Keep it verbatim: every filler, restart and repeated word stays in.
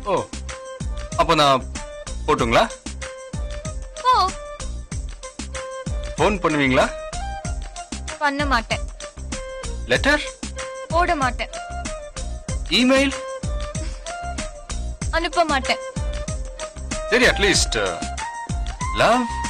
ஓ, அப்ப நான் போட்டுங்களா? ஓ, போன் பண்ணுவீங்களா? பண்ண மாட்டேன். லெட்டர் போட மாட்டேன். இமெயில் அனுப்ப மாட்டேன். சரி, அட்லீஸ்ட் லவ்